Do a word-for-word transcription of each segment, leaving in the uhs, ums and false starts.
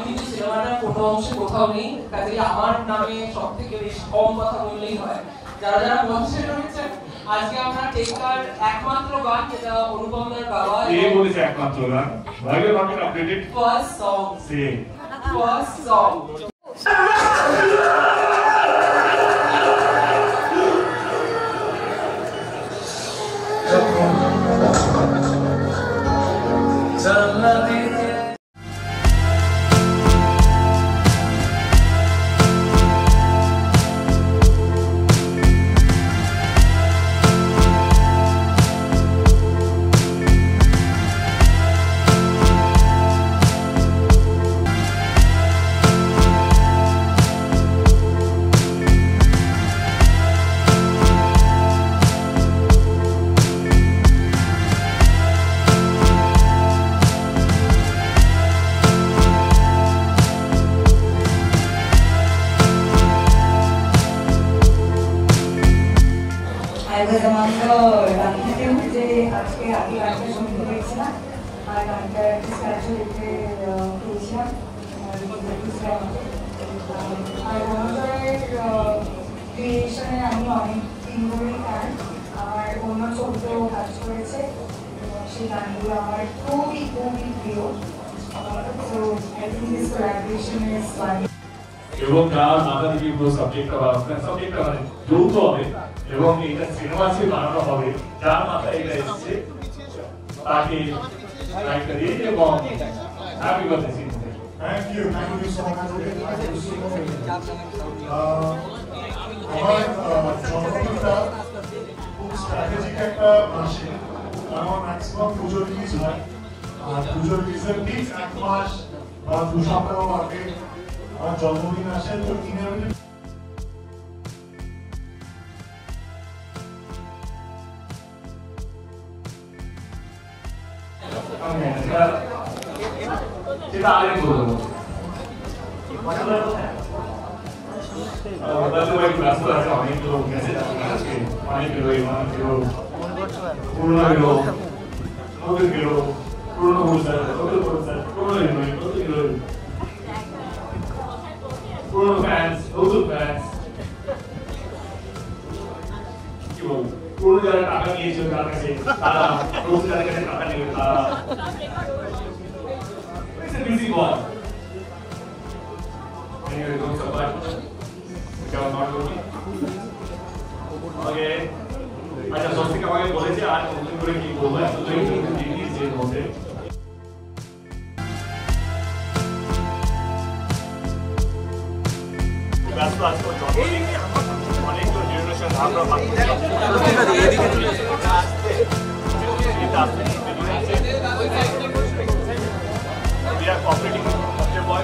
কিন্তু সিনেমাটার কোনো অংশে কোথাও নেই, কাজেই আমার নামে সব থেকে বেশি কম কথা বললেই হয়। যারা যারা মঞ্চে রয়েছেন, আজকে আমরা টেক্কার একমাত্র গান যেটা অনুপম দার গাওয়া, এই বলেছে একমাত্র গান, ভাইও নট আপডেটেড ফার্স্ট সং, সে first song. I was among the lucky few যে আজকে আগে গানটা শুনতে পেয়েছিলাম আর গানটা স্পেশাল এতে পেয়েছিলাম আর অনুজয়ের ক্রিয়েশনে আমি অনেক দিন ধরেই গান আমার অন্য চোখেও কাজ করেছে এবং সেই গানগুলো আমার খুবই খুবই প্রিয়। So I think this collaboration is one. এবং যার মাথা থেকে পুরো সাবজেক্টটা সাবজেক্টটা মানে যৌথ হবে এবং এটা সিনেমা সে বানানো হবে, যার মাথায় এটা এসেছে তাকে একটা দিয়ে এবং happy birthday. Thank you thank you so much. আমার জন্মদিনটা খুব স্ট্র্যাটেজিক একটা মাসে, আমার ম্যাক্সিমাম পুজো রিলিজ হয় আর পুজো রিলিজের ঠিক এক মাস বা দু সপ্তাহ আগে আমার জন্মদিন আসে। তো ইনএভিটেবলি সেটা আগে বলবো ব্যস্ত আছে, অনেক লোক গেছে, অনেক গেলো অনেক গেলো পুরোনো গেলো নতুন গেলো পুরোনো বলছে নতুন বলছে পুরোনো গেলো নতুন গেলো পুরোনো ফ্যান্স নতুন ফ্যান্স কি বলবো, পুরোনো যারা টাকা নিয়েছিল তার কাছে তারা নতুন যাদের কাছে টাকা নেবে তারা busy one. Anyway, don't so much. Come on, Marco. Okay. আচ্ছা সস্তিক আমাকে বলেছে আর নতুন করে কি বলবো, এত তো জিনিস যে মধ্যে ব্যস্ত আছে জন্মদিন অনেক তো জেনারেশন আমরা বাকি এদিকে চলে আসতে এটা আসতে we are cooperating with the boy.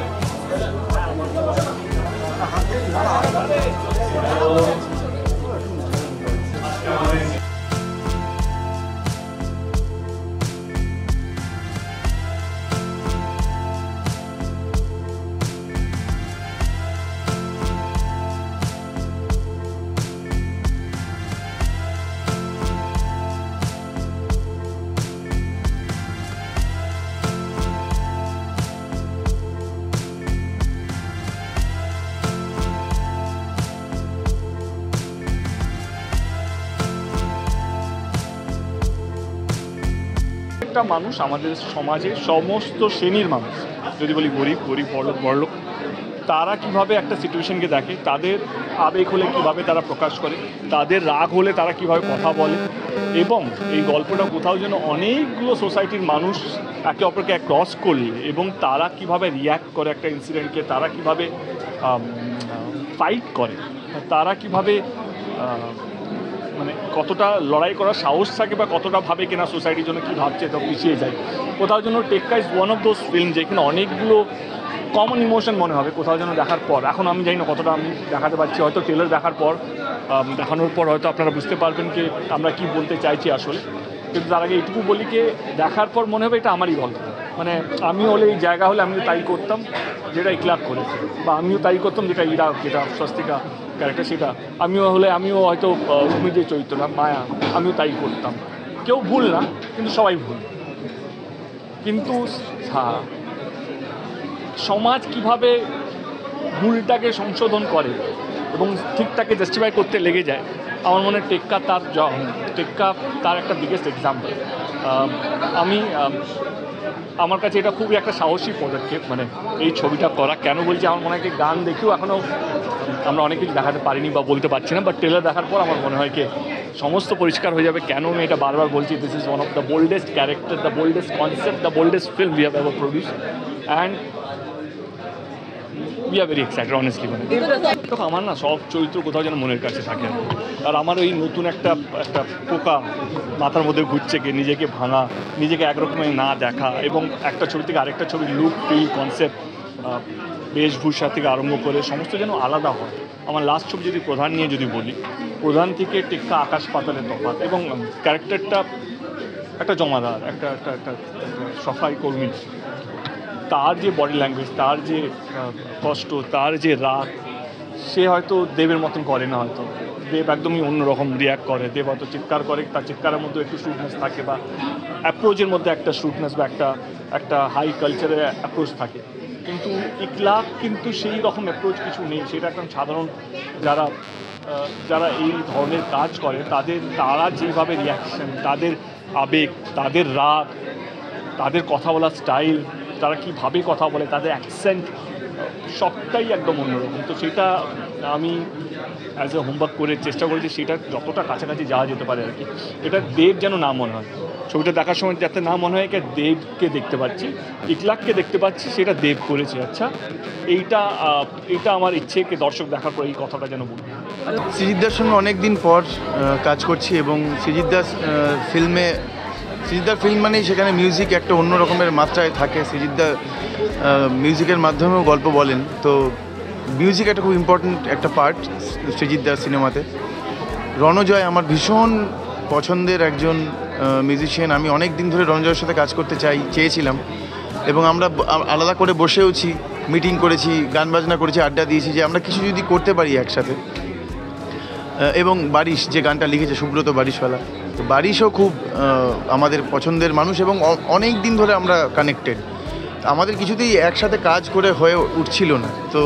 একটা মানুষ আমাদের সমাজে সমস্ত শ্রেণীর মানুষ, যদি বলি গরিব গরিব বড়লোক বড়লোক, তারা কিভাবে একটা সিচুয়েশনকে দেখে, তাদের আবেগ হলে কিভাবে তারা প্রকাশ করে, তাদের রাগ হলে তারা কিভাবে কথা বলে, এবং এই গল্পটা কোথাও যেন অনেকগুলো সোসাইটির মানুষ একে অপরকে ক্রস করলে এবং তারা কিভাবে রিয়্যাক্ট করে একটা ইনসিডেন্টকে, তারা কিভাবে ফাইট করে, তারা কিভাবে মানে কতটা লড়াই করার সাহস থাকে বা কতটা ভাবে কিনা সোসাইটির জন্য কী ভাবছে তো পিছিয়ে যায়। কোথাও যেন Tekka is one of those film যেখানে অনেকগুলো কমন ইমোশন মনে হবে কোথাও যেন দেখার পর। এখন আমি জানি না কতটা আমি দেখাতে পারছি, হয়তো ট্রেলার দেখার পর দেখানোর পর হয়তো আপনারা বুঝতে পারবেন কি আমরা কি বলতে চাইছি আসলে। কিন্তু তার আগে এইটুকু বলি কি দেখার পর মনে হবে এটা আমারই গল্প, মানে আমি হলে এই জায়গা হলে আমিও তাই করতাম যেটা ইকলাক করেছে, বা আমিও তাই করতাম যেটা ইরা যেটা স্বস্তিকা ক্যারেক্টার সেটা আমিও হলে আমিও হয়তো উমি যে চরিত্রটা মায়া আমিও তাই করতাম। কেউ ভুল না কিন্তু সবাই ভুল, কিন্তু সমাজ কিভাবে ভুলটাকে সংশোধন করে এবং ঠিকটাকে জাস্টিফাই করতে লেগে যায়, আমার মনে হয় টেক্কা তার টেক্কা তার একটা বিগেস্ট এক্সাম্পল। আমি আমার কাছে এটা খুবই একটা সাহসী পদক্ষেপ, মানে এই ছবিটা করা। কেন বলছি, আমার মনে হয় কি গান দেখেও এখনও আমরা অনেক কিছু দেখাতে পারিনি বা বলতে পারছি না, বাট ট্রেলার দেখার পর আমার মনে হয় কি সমস্ত পরিষ্কার হয়ে যাবে কেন আমি এটা বারবার বলছি। This is one of the boldest character, the boldest concept, the boldest film we have ever produce, and we are very excited honestly. মানে তো আমার না সব চরিত্র কোথাও যেন মনের কাছে থাকে, আর আমার ওই নতুন একটা একটা পোকা মাথার মধ্যে ঘুরছে কি নিজেকে ভাঙা, নিজেকে একরকমের না দেখা, এবং একটা ছবি থেকে আরেকটা ছবির লুক, ফিল, কনসেপ্ট, বেশভূষা থেকে আরম্ভ করে সমস্ত যেন আলাদা হয়। আমার লাস্ট ছবি যদি প্রধান নিয়ে যদি বলি, প্রধান থেকে টেক্কা আকাশ পাতালের তফাৎ, এবং ক্যারেক্টারটা একটা জমাদার, একটা একটা একটা সফাই কর্মী, তার যে বডি ল্যাঙ্গুয়েজ, তার যে কষ্ট, তার যে রাগ, সে হয়তো দেবের মতন করে না। হয়তো দেব একদমই অন্যরকম রিয়াক্ট করে, দেব হয়তো চিৎকার করে, তার চিৎকারের মধ্যে একটু স্ট্রুটনেস থাকে, বা অ্যাপ্রোচের মধ্যে একটা স্ট্রুটনেস বা একটা একটা হাই কালচারের অ্যাপ্রোচ থাকে, কিন্তু ইকলাক কিন্তু সেই রকম অ্যাপ্রোচ কিছু নেই। সেটা একদম সাধারণ যারা যারা এই ধরনের কাজ করে তাদের, তারা যেভাবে রিয়াকশন, তাদের আবেগ, তাদের রাগ, তাদের কথা বলার স্টাইল, তারা কীভাবে কথা বলে, তাদের অ্যাকসেন্ট, সবটাই একদম অন্যরকম। তো সেটা আমি অ্যাজ এ হোমওয়ার্ক করে চেষ্টা করেছি সেটা যতটা কাছাকাছি যাওয়া যেতে পারে আর কি। এটা দেব যেন না মনে হয়, ছবিটা দেখার সময় যাতে না মনে হয় কি দেবকে দেখতে পাচ্ছি, ইকলাককে দেখতে পাচ্ছি, সেটা দেব করেছে। আচ্ছা, এইটা এইটা আমার ইচ্ছে কি দর্শক দেখার পর এই কথাটা যেন বলবো। সৃজিতদার সঙ্গে অনেক দিন পর কাজ করছি, এবং সৃজিতদার ফিল্মে, সৃজিতদার ফিল্ম মানেই সেখানে মিউজিক একটা অন্য রকমের মাত্রায় থাকে। সৃজিতদা মিউজিকের মাধ্যমেও গল্প বলেন, তো মিউজিক একটা খুব ইম্পর্ট্যান্ট একটা পার্ট সৃজিতদার সিনেমাতে। রণজয় আমার ভীষণ পছন্দের একজন মিউজিশিয়ান। আমি অনেক দিন ধরে রণজয়ের সাথে কাজ করতে চাই চেয়েছিলাম, এবং আমরা আলাদা করে বসেওছি, মিটিং করেছি, গান বাজনা করেছি, আড্ডা দিয়েছি যে আমরা কিছু যদি করতে পারি একসাথে। এবং বারিশ যে গানটা লিখেছে, সুব্রত বারিশওয়ালা, তো বারিশও খুব আমাদের পছন্দের মানুষ, এবং অনেক দিন ধরে আমরা কানেক্টেড। আমাদের কিছুতেই একসাথে কাজ করে হয়ে উঠছিল না। তো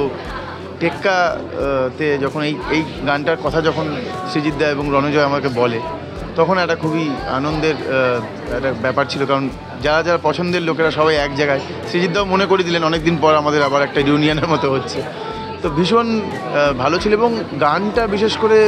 টেক্কাতে যখন এই এই গানটার কথা যখন সৃজিতদা এবং রণজয় আমাকে বলে, তখন একটা খুবই আনন্দের একটা ব্যাপার ছিল, কারণ যারা যারা পছন্দের লোকেরা সবাই এক জায়গায়। সৃজিতদাও মনে করে দিলেন অনেক দিন পর আমাদের আবার একটা ইউনিয়নের মতো হচ্ছে, তো ভীষণ ভালো ছিল। এবং গানটা বিশেষ করে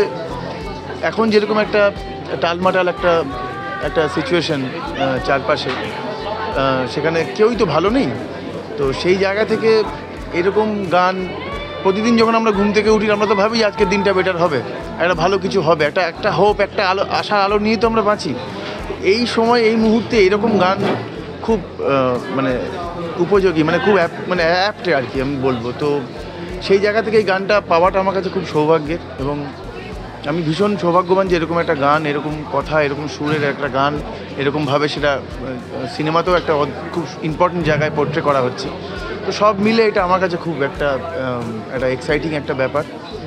এখন যেরকম একটা টালমাটাল একটা একটা সিচুয়েশন চারপাশে, সেখানে কেউই তো ভালো নেই। তো সেই জায়গা থেকে এরকম গান প্রতিদিন যখন আমরা ঘুম থেকে উঠি, আমরা তো ভাবি আজকের দিনটা বেটার হবে, একটা ভালো কিছু হবে, একটা একটা হোপ, একটা আলো, আশার আলো নিয়ে তো আমরা বাঁচি। এই সময় এই মুহূর্তে এরকম গান খুব মানে উপযোগী, মানে খুব অ্যাপ মানে অ্যাপ্টে আর কি আমি বলবো। তো সেই জায়গা থেকে এই গানটা পাওয়াটা আমার কাছে খুব সৌভাগ্যের, এবং আমি ভীষণ সৌভাগ্যবান যে এরকম একটা গান, এরকম কথা, এরকম সুরের একটা গান, এরকমভাবে সেটা সিনেমাতেও একটা খুব ইম্পর্টেন্ট জায়গায় পোর্ট্রে করা হচ্ছে। তো সব মিলে এটা আমার কাছে খুব একটা একটা এক্সাইটিং একটা ব্যাপার।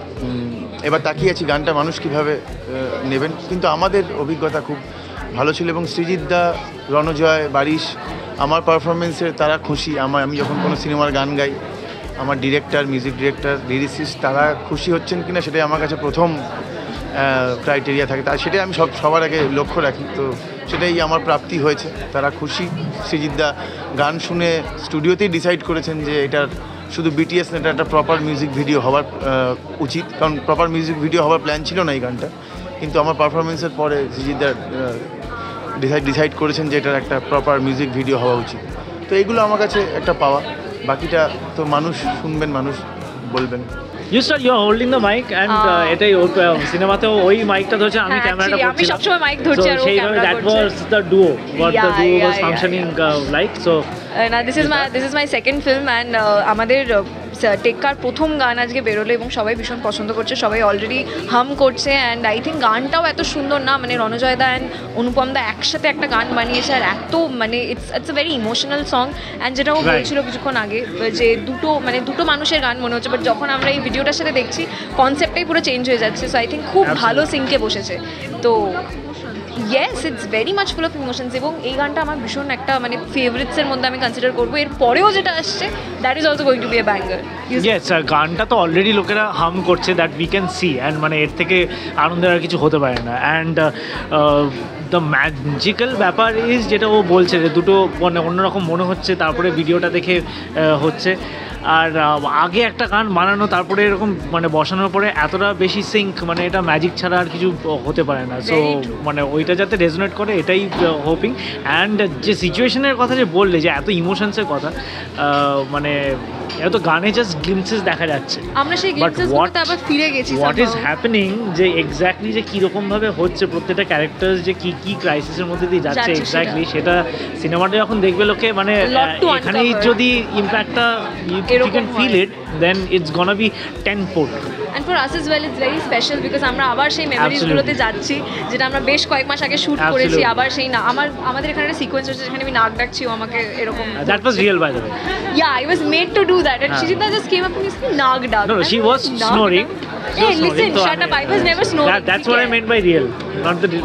এবার তাকিয়ে আছি গানটা মানুষ কীভাবে নেবেন, কিন্তু আমাদের অভিজ্ঞতা খুব ভালো ছিল। এবং সৃজিতদা, রণজয়, বারিশ আমার পারফরমেন্সের তারা খুশি। আমার আমি যখন কোনো সিনেমার গান গাই, আমার ডিরেক্টর, মিউজিক ডিরেক্টর, লিরিসিস্ট তারা খুশি হচ্ছেন কিনা সেটাই আমার কাছে প্রথম ক্রাইটেরিয়া থাকে, তাই সেটাই আমি সব সবার আগে লক্ষ্য রাখি। তো সেটাই আমার প্রাপ্তি হয়েছে, তারা খুশি। সৃজিতদা গান শুনে স্টুডিওতেই ডিসাইড করেছেন যে এটার শুধু বিটিএস না, এটা একটা প্রপার মিউজিক ভিডিও হওয়ার উচিত, কারণ প্রপার মিউজিক ভিডিও হওয়ার প্ল্যান ছিল না এই গানটা, কিন্তু আমার পারফরমেন্সের পরে সৃজিতদা ডিসাইড ডিসাইড করেছেন যে এটার একটা প্রপার মিউজিক ভিডিও হওয়া উচিত। তো এইগুলো আমার কাছে একটা পাওয়া, বাকিটা তো মানুষ শুনবেন, মানুষ বলবেন। You sir, you are holding the mic and uh, এটাই সিনেমাতেও ওই মাইকটা ধরছে, আমি ক্যামেরাটা করছিলাম, আমি সবসময় মাইক ধরছি আর ও ক্যামেরা করছে। That was the duo, what the duo was functioning like. So না, this is my this is my second film and আমাদের টেক্কার প্রথম গান আজকে বেরোলো এবং সবাই ভীষণ পছন্দ করছে, সবাই অলরেডি হাম করছে। অ্যান্ড আই থিঙ্ক গানটাও এত সুন্দর না, মানে রণজয় দা অ্যান্ড অনুপম দা একসাথে একটা গান বানিয়েছে, আর এত মানে it's it's a very emotional song. And যেটা ও বলছিল কিছুক্ষণ আগে যে দুটো মানে দুটো মানুষের গান মনে হচ্ছে, বাট যখন আমরা এই ভিডিওটার সাথে দেখছি কনসেপ্টটাই পুরো চেঞ্জ হয়ে যাচ্ছে। সো আই থিঙ্ক খুব ভালো সিঙ্কে বসেছে। তো yes it's very much full of emotions এবং এই গানটা আমার ভীষণ একটা মানে ফেভারিটসের মধ্যে আমি কনসিডার করবো। এর পরেও যেটা আসছে that is also going to be a banger. Yes, গানটা তো অলরেডি লোকেরা হাম করছে, that we can see, and মানে এর থেকে আনন্দের আর কিছু হতে পারে না। অ্যান্ড দ্য ম্যাজিক্যাল ব্যাপার ইজ যেটা ও বলছে যে দুটো মানে অন্যরকম মনে হচ্ছে, তারপরে ভিডিওটা দেখে হচ্ছে। আর আগে একটা গান বানানো তারপরে এরকম মানে বসানোর পরে এতটা বেশি সিঙ্ক, মানে এটা ম্যাজিক ছাড়া আর কিছু হতে পারে না। সো মানে ওইটা যাতে রেজোনেট করে এটাই হোপিং। অ্যান্ড যে সিচুয়েশনের কথা যে বললে, যে এত ইমোশনসের কথা, মানে এত গানে জাস্ট গ্লিমসেস দেখা যাচ্ছে, আমরা সেই গ্লিমসেসগুলোতে আবার ফিরে গেছি। হোয়াট ইজ হ্যাপেনিং, যে এক্স্যাক্টলি যে কীরকমভাবে হচ্ছে প্রত্যেকটা ক্যারেক্টার্স, যে কী কী ক্রাইসিসের মধ্যে দিয়ে যাচ্ছে এক্স্যাক্টলি, সেটা সিনেমাটা যখন দেখবে লোকে, মানে এখানেই যদি ইম্প্যাক্টটা you can feel it, then it's gonna be tenfold. And for us as well it's very special because আমরা আবার সেই মেমোরিজগুলোতে যাচ্ছি যেটা আমরা বেশ কয়েক মাস আগে শুট করেছি। আবার সেই না আমার আমাদের এখানে একটা সিকোয়েন্স আছে যেখানে আমি নাক ডাকছি, ও আমাকে এরকম, that was real by the way. Yeah, I was made to do that and Shijita just came up and said naak dak. No, no, she was snoring. Hey, listen, shut up, I was never snoring. That, that's what I meant by real, not the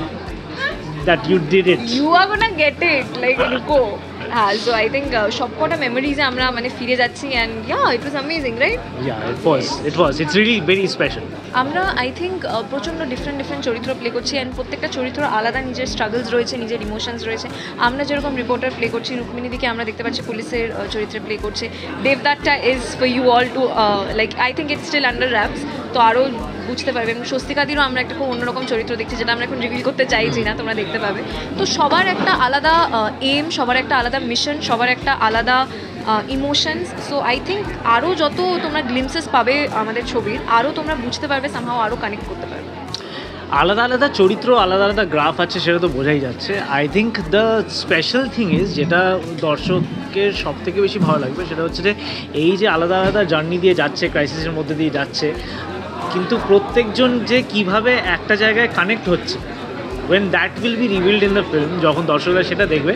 that you did it. You are gonna get it, like ruko. হ্যাঁ, so I think সবকটা মেমোরিজে আমরা মানে ফিরে যাচ্ছি and yeah it was amazing, right? Yeah, it was it was it's really very special. আমরা I think প্রচণ্ড different different চরিত্র প্লে করছি অ্যান্ড প্রত্যেকটা চরিত্র আলাদা নিজের স্ট্রাগলস রয়েছে, নিজের ইমোশনস রয়েছে। আমরা যেরকম রিপোর্টার প্লে করছি, রুক্মিণী দিকে আমরা দেখতে পাচ্ছি পুলিশের চরিত্রে প্লে করছে। দেবদারটা is for you all to like I think it's still under wraps, তো আরও বুঝতে পারবে। এবং স্বস্তিকাদিরও আমরা একটা খুব অন্যরকম চরিত্র দেখছি যেটা আমরা এখন রিভিল করতে চাইছি না, তোমরা দেখতে পাবে। তো সবার একটা আলাদা এম, সবার একটা আলাদা মিশন, সবার একটা আলাদা ইমোশনস। সো আই থিঙ্ক আরও যত তোমরা গ্লিমসেস পাবে আমাদের ছবির, আরও তোমরা বুঝতে পারবে, সামহাও আরও কানেক্ট করতে পারবে। আলাদা আলাদা চরিত্র, আলাদা আলাদা গ্রাফ আছে, সেটা তো বোঝাই যাচ্ছে। I think the special thing is, যেটা দর্শকের সব থেকে বেশি ভালো লাগবে, সেটা হচ্ছে যে এই যে আলাদা আলাদা জার্নি দিয়ে যাচ্ছে, ক্রাইসিসের মধ্যে দিয়ে যাচ্ছে, কিন্তু প্রত্যেকজন যে কিভাবে একটা জায়গায় কানেক্ট হচ্ছে, when that will be revealed in the film, যখন দর্শকরা সেটা দেখবে,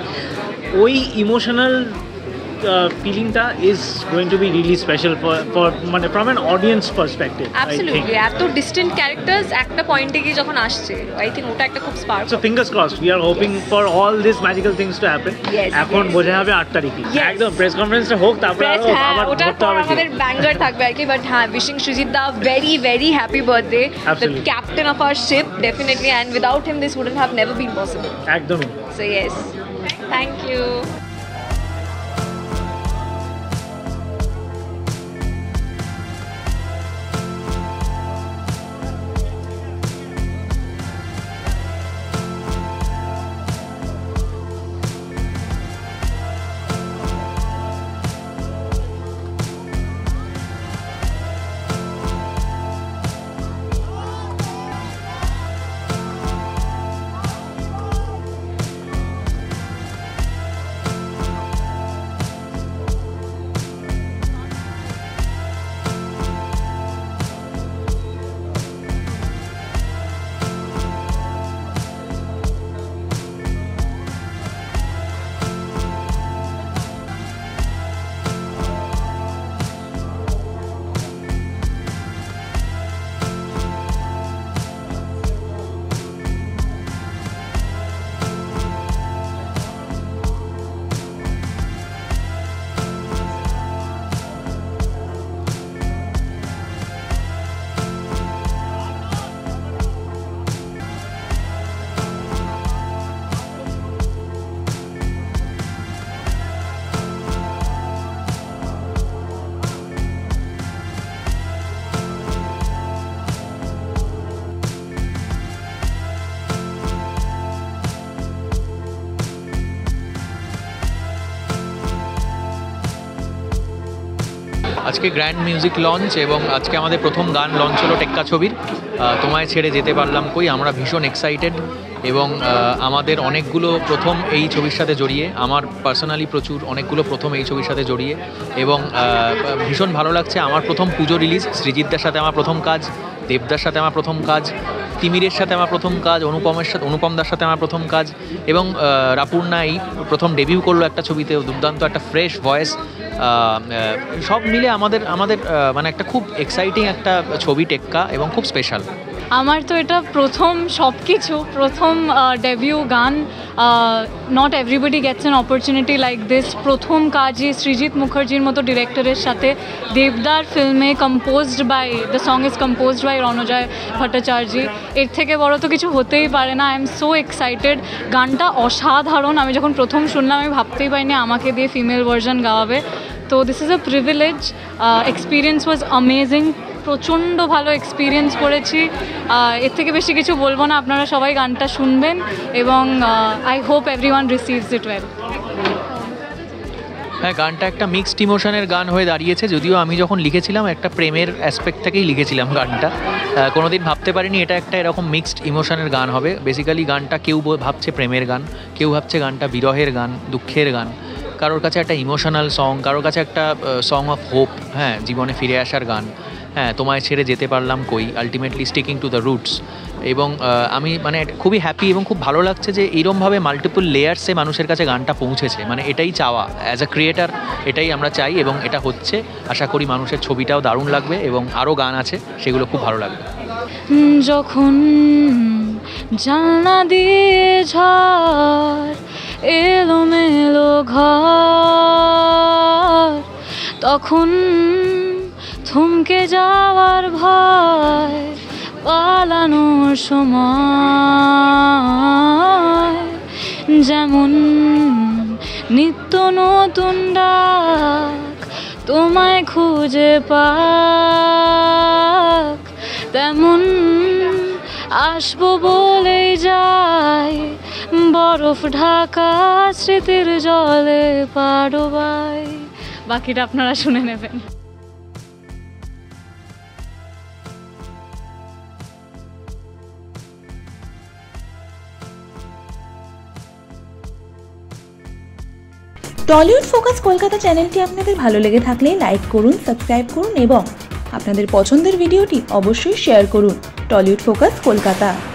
ওই ইমোশনাল ফিলিংটা is going to be really special for for মানে from an audience perspective. Absolutely, এত ডিস্টেন্ট ক্যারেক্টার্স একটা পয়েন্টে গিয়ে যখন আসছে, আই থিঙ্ক ওটা একটা খুব spark. So fingers crossed, we are hoping for all this magical things to happen. এখন বোঝা হবে আট তারিখে, একদম প্রেস কনফারেন্সটা হোক, তারপরে আবার ওটার পর আমাদের ব্যাঙ্গার থাকবে আর কি। বাট হ্যাঁ, wishing Srijit da very very happy birthday, the captain of our ship, definitely, and without him this wouldn't have never been possible. একদমই। So yes, thank you. আজকে গ্র্যান্ড মিউজিক লঞ্চ এবং আজকে আমাদের প্রথম গান লঞ্চ হলো টেক্কা ছবির তোমায় ছেড়ে যেতে পারলাম কই। আমরা ভীষণ এক্সাইটেড এবং আমাদের অনেকগুলো প্রথম এই ছবির সাথে জড়িয়ে, আমার পার্সোনালি প্রচুর অনেকগুলো প্রথম এই ছবির সাথে জড়িয়ে এবং ভীষণ ভালো লাগছে। আমার প্রথম পুজো রিলিজ, সৃজিতদার সাথে আমার প্রথম কাজ, দেবদার সাথে আমার প্রথম কাজ, তিমিরের সাথে আমার প্রথম কাজ, অনুপমের সাথে অনুপমদার সাথে আমার প্রথম কাজ এবং রাপুর্ণা এই প্রথম ডেবিউ করলো একটা ছবিতে, দুর্দান্ত একটা ফ্রেশ ভয়েস। সব মিলে আমাদের আমাদের মানে একটা খুব এক্সাইটিং একটা ছবি টেক্কা এবং খুব স্পেশাল। আমার তো এটা প্রথম সব কিছু প্রথম ডেবিউ গান, not everybody gets an opportunity like this. প্রথম কাজই সৃজিত মুখার্জির মতো ডিরেক্টরের সাথে, দেবদার ফিল্মে, composed by the song is composed by Ranjoy Bhattacharya. এর থেকে বড় তো কিছু হতেই পারে না। I am so excited. গানটা অসাধারণ। আমি যখন প্রথম শুনলাম আমি ভাবতেই পারিনি আমাকে দিয়ে ফিমেল ভার্জন গাওয়াবে। তো this is a privilege. Experience was amazing. প্রচণ্ড ভালো এক্সপিরিয়েন্স করেছি। এর থেকে বেশি কিছু বলবো না, আপনারা সবাই গানটা শুনবেন এবং I hope everyone receives it well. হ্যাঁ, গানটা একটা মিক্সড ইমোশনের গান হয়ে দাঁড়িয়েছে। যদিও আমি যখন লিখেছিলাম একটা প্রেমের অ্যাসপেক্ট থেকেই লিখেছিলাম গানটা, কোনোদিন ভাবতে পারিনি এটা একটা এরকম মিক্সড ইমোশনের গান হবে। বেসিক্যালি গানটা কেউ ভাবছে প্রেমের গান, কেউ ভাবছে গানটা বিরহের গান, দুঃখের গান, কারোর কাছে একটা ইমোশনাল সং, কারোর কাছে একটা সং অফ হোপ, হ্যাঁ, জীবনে ফিরে আসার গান। হ্যাঁ, তোমায় ছেড়ে যেতে পারলাম কই, ultimately sticking to the roots. এবং আমি মানে খুবই হ্যাপি এবং খুব ভালো লাগছে যে এইরমভাবে মাল্টিপল লেয়ার্সে মানুষের কাছে গানটা পৌঁছেছে। মানে এটাই চাওয়া অ্যাজ আ ক্রিয়েটার, এটাই আমরা চাই এবং এটা হচ্ছে। আশা করি মানুষের ছবিটাও দারুণ লাগবে এবং আরও গান আছে সেগুলো খুব ভালো লাগবে। যখন জানলা দিয়ে ঝড় এলোমেলো ঘর, তখন থমকে যাওয়ার ভয়, পালানোর সময় যেমন নিত্য নতুন ডাক তোমায় খুঁজে পাক, তেমন আসবো বলেই যাই বরফ ঢাকা স্মৃতির জলে পাড়োবাই। বাকিটা আপনারা শুনে নেবেন। টলিউড ফোকাস কলকাতা চ্যানেলটি আপনাদের ভালো লেগে থাকলে লাইক করুন, সাবস্ক্রাইব করুন এবং আপনাদের পছন্দের ভিডিওটি অবশ্যই শেয়ার করুন। Tollywood focus Kolkata.